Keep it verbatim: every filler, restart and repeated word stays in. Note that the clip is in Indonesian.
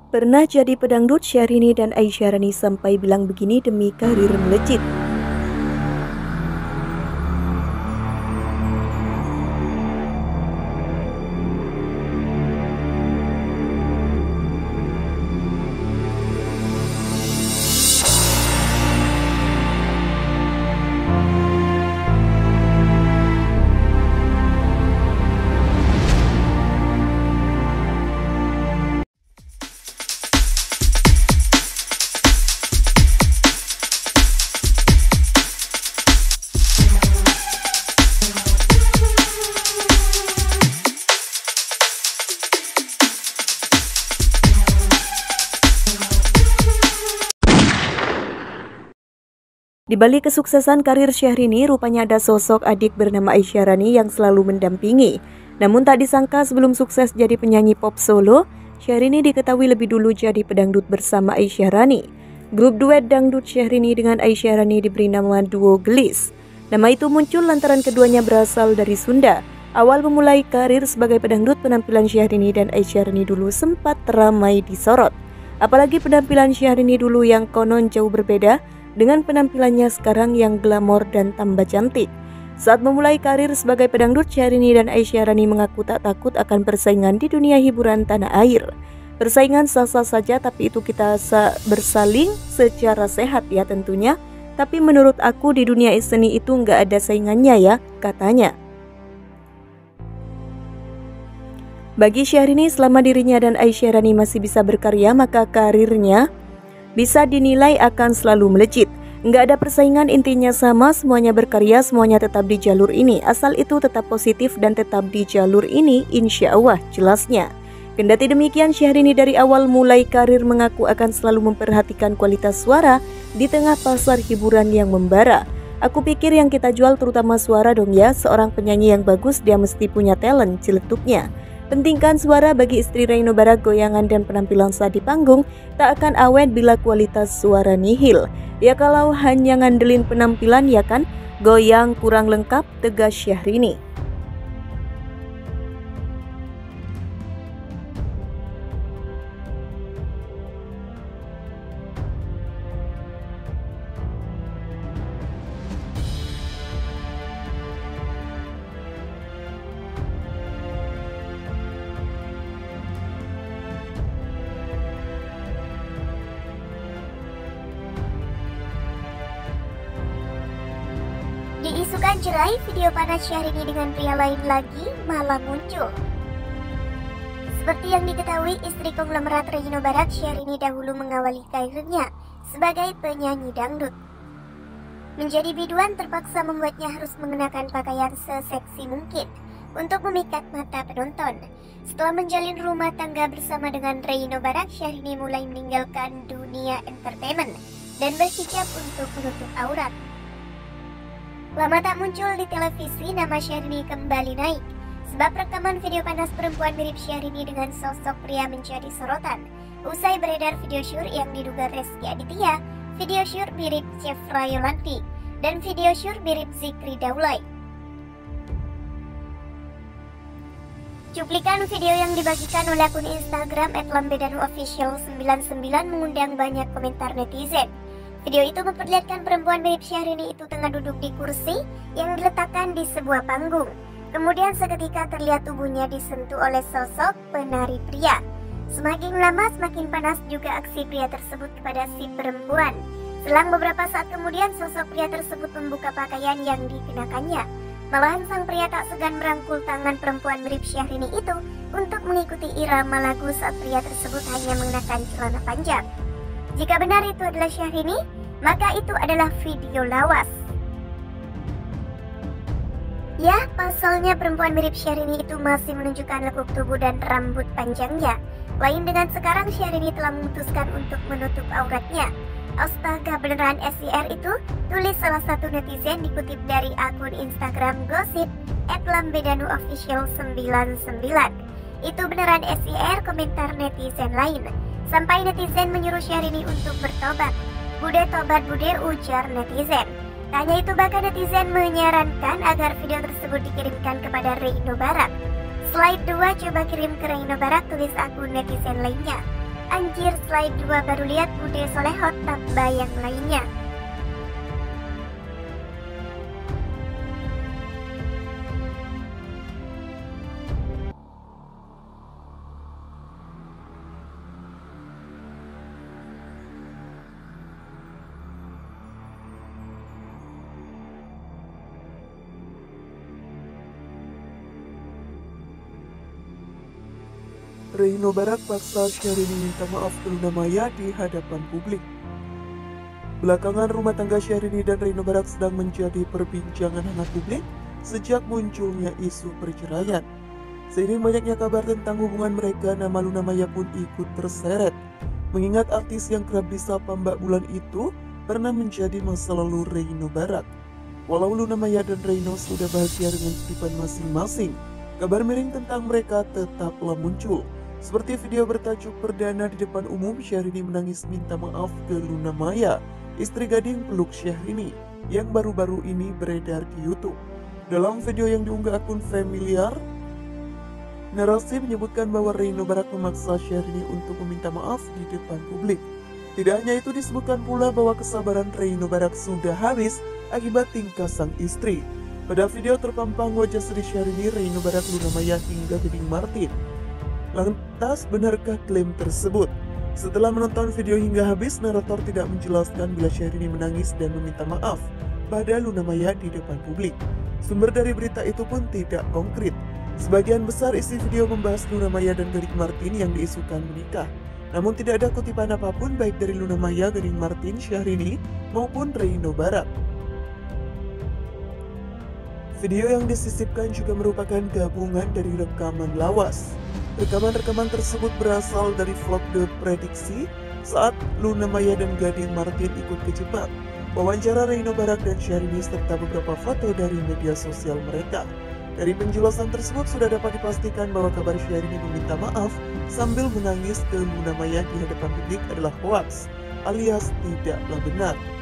Pernah jadi pedangdut, Syahrini dan Aisyarani sampai bilang begini demi karir melejit. Di balik kesuksesan karir Syahrini, rupanya ada sosok adik bernama Aisyarani yang selalu mendampingi. Namun tak disangka sebelum sukses jadi penyanyi pop solo, Syahrini diketahui lebih dulu jadi pedangdut bersama Aisyarani. Grup duet dangdut Syahrini dengan Aisyarani diberi nama Duo Gelis. Nama itu muncul lantaran keduanya berasal dari Sunda. Awal memulai karir sebagai pedangdut, penampilan Syahrini dan Aisyarani dulu sempat ramai disorot. Apalagi penampilan Syahrini dulu yang konon jauh berbeda dengan penampilannya sekarang yang glamor dan tambah cantik. Saat memulai karir sebagai pedangdut, Syahrini dan Aisyarani mengaku tak takut akan persaingan di dunia hiburan tanah air. Persaingan sah-sah saja, tapi itu kita bersaling secara sehat ya tentunya. Tapi menurut aku di dunia seni itu nggak ada saingannya ya, katanya. Bagi Syahrini, selama dirinya dan Aisyarani masih bisa berkarya, maka karirnya bisa dinilai akan selalu melejit. Nggak ada persaingan, intinya sama, semuanya berkarya, semuanya tetap di jalur ini. Asal itu tetap positif dan tetap di jalur ini, insya Allah, jelasnya. Kendati demikian, Syahrini dari awal mulai karir mengaku akan selalu memperhatikan kualitas suara di tengah pasar hiburan yang membara. Aku pikir yang kita jual terutama suara dong ya, seorang penyanyi yang bagus dia mesti punya talent, ciletupnya. Pentingkan suara bagi istri Reino Barak, goyangan dan penampilan saat di panggung tak akan awet bila kualitas suara nihil. Ya kalau hanya ngandelin penampilan ya kan, goyang kurang lengkap, tegas Syahrini. Diisukan cerai, video panas Syahrini dengan pria lain lagi malah muncul. Seperti yang diketahui, istri konglomerat Reino Barak, Syahrini dahulu mengawali karirnya sebagai penyanyi dangdut. Menjadi biduan terpaksa membuatnya harus mengenakan pakaian seseksi mungkin untuk memikat mata penonton. Setelah menjalin rumah tangga bersama dengan Reino Barak, Syahrini mulai meninggalkan dunia entertainment dan berhijab untuk menutup aurat. Lama tak muncul di televisi, nama Syahrini kembali naik sebab rekaman video panas perempuan mirip Syahrini dengan sosok pria menjadi sorotan. Usai beredar video syur yang diduga Rezky Aditya, video syur mirip Chefra Yolanti, dan video syur mirip Zikri Daulay. Cuplikan video yang dibagikan oleh akun Instagram et lambedanu official sembilan puluh sembilan mengundang banyak komentar netizen. Video itu memperlihatkan perempuan mirip Syahrini itu tengah duduk di kursi yang diletakkan di sebuah panggung. Kemudian seketika terlihat tubuhnya disentuh oleh sosok penari pria. Semakin lama semakin panas juga aksi pria tersebut kepada si perempuan. Selang beberapa saat kemudian sosok pria tersebut membuka pakaian yang dikenakannya. Malahan sang pria tak segan merangkul tangan perempuan mirip Syahrini itu untuk mengikuti irama lagu saat pria tersebut hanya mengenakan celana panjang. Jika benar itu adalah Syahrini, maka itu adalah video lawas. Ya, pasalnya perempuan mirip Syahrini itu masih menunjukkan lekuk tubuh dan rambut panjangnya. Lain dengan sekarang, Syahrini telah memutuskan untuk menutup auratnya. Astaga, beneran S I R itu? Tulis salah satu netizen dikutip dari akun Instagram gosip et lambedanu official sembilan puluh sembilan. Itu beneran S I R, komentar netizen lain. Sampai netizen menyuruh Syahrini untuk bertobat. Bude tobat bude, ujar netizen. Tanya itu bahkan netizen menyarankan agar video tersebut dikirimkan kepada Reino Barak. Slide dua, coba kirim ke Reino Barak, tulis akun netizen lainnya. Anjir, slide dua baru lihat Bude Solehot tambah yang lainnya. Reino Barak paksa Syahrini minta maaf ke Luna Maya di hadapan publik. Belakangan rumah tangga Syahrini dan Reino Barak sedang menjadi perbincangan hangat publik sejak munculnya isu perceraian. Seiring banyaknya kabar tentang hubungan mereka, nama Luna Maya pun ikut terseret. Mengingat artis yang kerap disapa Mbak Bulan itu pernah menjadi masa lalu Reino Barak. Walau Luna Maya dan Reino sudah bahagia dengan kehidupan masing-masing, kabar miring tentang mereka tetaplah muncul. Seperti video bertajuk perdana di depan umum, Syahrini menangis minta maaf ke Luna Maya, istri gading peluk Syahrini, yang baru-baru ini beredar di YouTube. Dalam video yang diunggah akun familiar, narasi menyebutkan bahwa Reino Barak memaksa Syahrini untuk meminta maaf di depan publik. Tidak hanya itu, disebutkan pula bahwa kesabaran Reino Barak sudah habis akibat tingkah sang istri. Pada video terpampang wajah sedih Syahrini, Reino Barak, Luna Maya hingga Gading Martin. Lantas, benarkah klaim tersebut? Setelah menonton video hingga habis, narator tidak menjelaskan bila Syahrini menangis dan meminta maaf pada Luna Maya di depan publik. Sumber dari berita itu pun tidak konkret. Sebagian besar isi video membahas Luna Maya dan Gading Martin yang diisukan menikah. Namun tidak ada kutipan apapun baik dari Luna Maya, Gading Martin, Syahrini maupun Reino Barak. Video yang disisipkan juga merupakan gabungan dari rekaman lawas. Rekaman-rekaman tersebut berasal dari vlog The Prediksi saat Luna Maya dan Gading Martin ikut ke Jepang, wawancara Reino Barak dan Syahrini, serta beberapa foto dari media sosial mereka. Dari penjelasan tersebut sudah dapat dipastikan bahwa kabar Syahrini meminta maaf sambil menangis ke Luna Maya di hadapan publik adalah hoaks alias tidaklah benar.